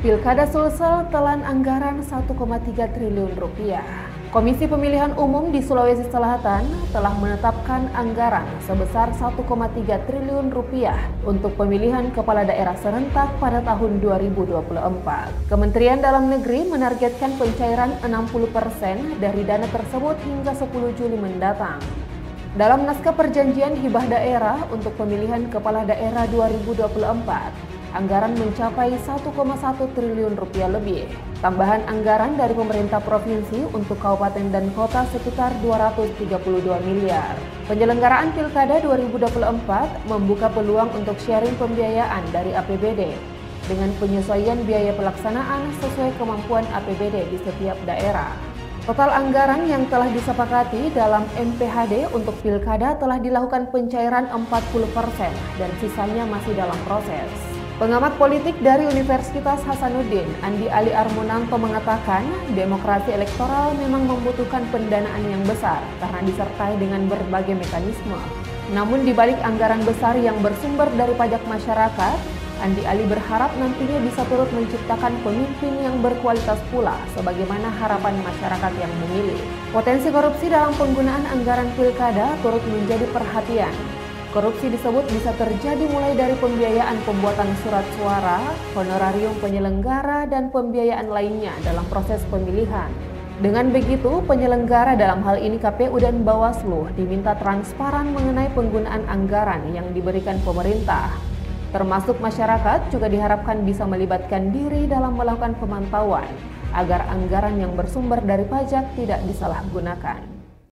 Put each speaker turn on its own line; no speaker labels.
Pilkada Sulsel telan anggaran 1,3 triliun rupiah. Komisi Pemilihan Umum di Sulawesi Selatan telah menetapkan anggaran sebesar 1,3 triliun rupiah untuk pemilihan kepala daerah serentak pada tahun 2024. Kementerian Dalam Negeri menargetkan pencairan 60% dari dana tersebut hingga 10 Juli mendatang. Dalam naskah perjanjian hibah daerah untuk pemilihan kepala daerah 2024, anggaran mencapai 1,1 triliun rupiah lebih. Tambahan anggaran dari pemerintah provinsi untuk kabupaten dan kota sekitar 232 miliar. Penyelenggaraan Pilkada 2024 membuka peluang untuk sharing pembiayaan dari APBD dengan penyesuaian biaya pelaksanaan sesuai kemampuan APBD di setiap daerah. Total anggaran yang telah disepakati dalam MPHD untuk Pilkada telah dilakukan pencairan 40% dan sisanya masih dalam proses. Pengamat politik dari Universitas Hasanuddin, Andi Ali Armunanto mengatakan, demokrasi elektoral memang membutuhkan pendanaan yang besar karena disertai dengan berbagai mekanisme. Namun di balik anggaran besar yang bersumber dari pajak masyarakat, Andi Ali berharap nantinya bisa turut menciptakan pemimpin yang berkualitas pula sebagaimana harapan masyarakat yang memilih. Potensi korupsi dalam penggunaan anggaran pilkada turut menjadi perhatian. Korupsi disebut bisa terjadi mulai dari pembiayaan pembuatan surat suara, honorarium penyelenggara, dan pembiayaan lainnya dalam proses pemilihan. Dengan begitu, penyelenggara dalam hal ini KPU dan Bawaslu diminta transparan mengenai penggunaan anggaran yang diberikan pemerintah. Termasuk masyarakat juga diharapkan bisa melibatkan diri dalam melakukan pemantauan agar anggaran yang bersumber dari pajak tidak disalahgunakan.